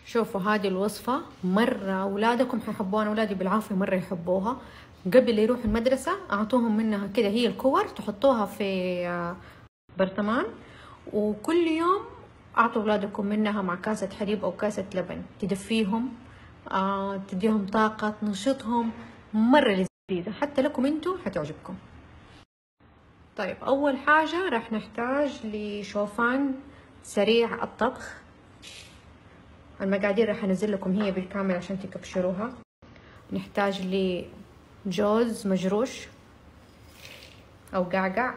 شوفوا هذه الوصفة مرة أولادكم حيحبوها، أولادي بالعافية مرة يحبوها. قبل يروحوا المدرسة أعطوهم منها كده، هي الكور تحطوها في برطمان، وكل يوم أعطوا أولادكم منها مع كاسة حليب أو كاسة لبن، تدفيهم تديهم طاقة، تنشطهم، مرة لذيذة حتى لكم انتوا حتعجبكم. طيب أول حاجة راح نحتاج لشوفان سريع الطبخ. المقادير راح انزل لكم هي بالكامل عشان تكبشروها. نحتاج لجوز مجروش او قعقع،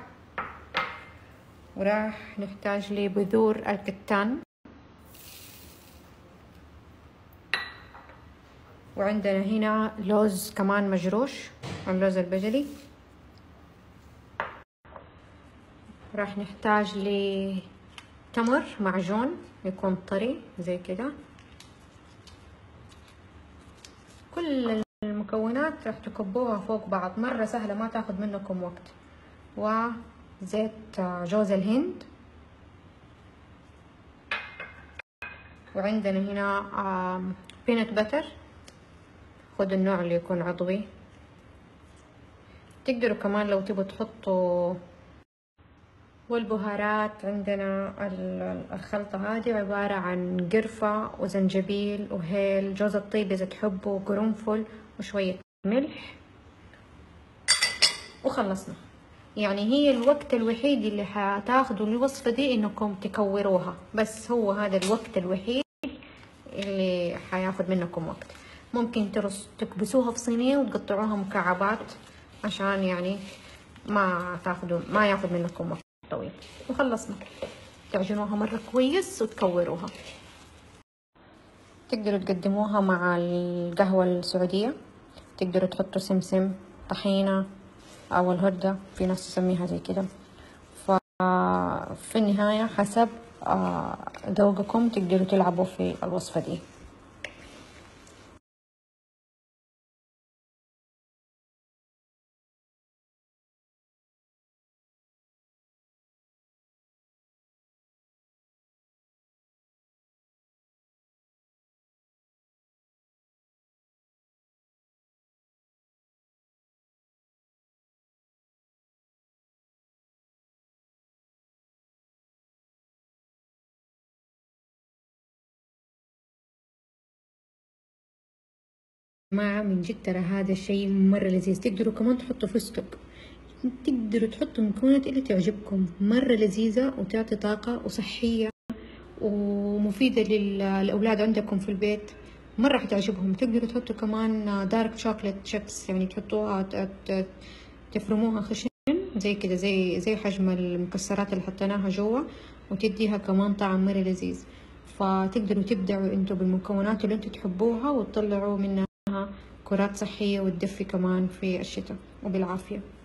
وراح نحتاج لبذور الكتان، وعندنا هنا لوز كمان مجروش، اللوز البجلي. راح نحتاج لتمر معجون يكون طري زي كده. كل المكونات راح تكبوها فوق بعض، مرة سهلة ما تاخد منكم وقت. وزيت جوز الهند، وعندنا هنا بينت بتر، خدوا النوع اللي يكون عضوي. تقدروا كمان لو تبوا تحطوا. والبهارات عندنا الخلطة هذه عبارة عن قرفة وزنجبيل وهيل، جوز الطيب إذا تحبوا، قرنفل، وشوية ملح، وخلصنا. يعني هي الوقت الوحيد اللي حتاخدوا الوصفة دي انكم تكوروها، بس هو هذا الوقت الوحيد اللي حياخد منكم وقت. ممكن تكبسوها في صينية وتقطعوها مكعبات عشان يعني ما ياخد منكم وقت طويل، وخلصنا. تعجنوها مرة كويس وتكوروها. تقدروا تقدموها مع القهوة السعودية، تقدروا تحطوا سمسم، طحينة، أو الهردة، في ناس تسميها زي كده. ففي النهاية حسب ذوقكم تقدروا تلعبوا في الوصفة دي. من جد ترى هذا الشيء مرة لذيذ. تقدروا كمان تحطوا فستق، تقدروا تحطوا المكونات اللي تعجبكم، مرة لذيذة وتعطي طاقة وصحية ومفيدة للأولاد عندكم في البيت، مرة حتعجبهم. تقدروا تحطوا كمان دارك شوكليت شيبس، يعني تحطوها تفرموها خشن زي كده، زي حجم المكسرات اللي حطيناها جوا، وتديها كمان طعم مرة لذيذ. فتقدروا تبدعوا انتوا بالمكونات اللي انتوا تحبوها وتطلعوا منها كرات صحية وتدفي كمان في الشتاء، وبالعافية.